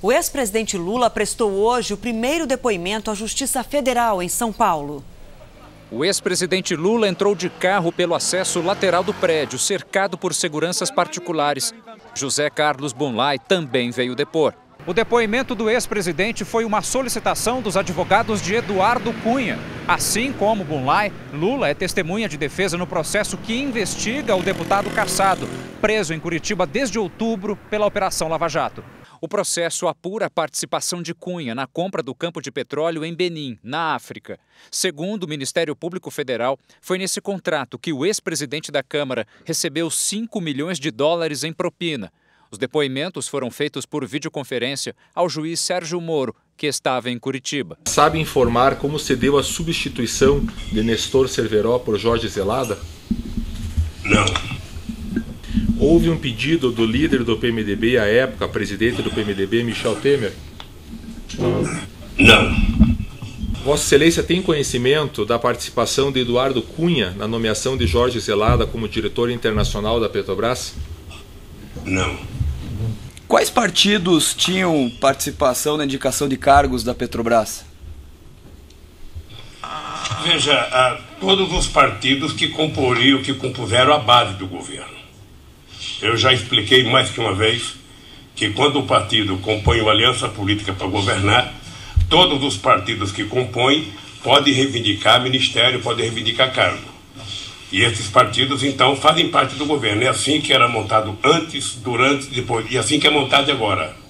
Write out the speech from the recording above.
O ex-presidente Lula prestou hoje o primeiro depoimento à Justiça Federal em São Paulo. O ex-presidente Lula entrou de carro pelo acesso lateral do prédio, cercado por seguranças particulares. José Carlos Bunlai também veio depor. O depoimento do ex-presidente foi uma solicitação dos advogados de Eduardo Cunha. Assim como Bunlai, Lula é testemunha de defesa no processo que investiga o deputado cassado, preso em Curitiba desde outubro pela Operação Lava Jato. O processo apura a participação de Cunha na compra do campo de petróleo em Benim, na África. Segundo o Ministério Público Federal, foi nesse contrato que o ex-presidente da Câmara recebeu 5 milhões de dólares em propina. Os depoimentos foram feitos por videoconferência ao juiz Sérgio Moro, que estava em Curitiba. Sabe informar como se deu a substituição de Nestor Cerveró por Jorge Zelada? Não. Houve um pedido do líder do PMDB à época, presidente do PMDB, Michel Temer? Não. Vossa Excelência tem conhecimento da participação de Eduardo Cunha na nomeação de Jorge Zelada como diretor internacional da Petrobras? Não. Quais partidos tinham participação na indicação de cargos da Petrobras? Veja, todos os partidos que comporiam, que compuseram a base do governo. Eu já expliquei mais que uma vez que quando o partido compõe uma aliança política para governar, todos os partidos que compõem podem reivindicar ministério, podem reivindicar cargo. E esses partidos, então, fazem parte do governo. É assim que era montado antes, durante, depois. E assim que é montado agora.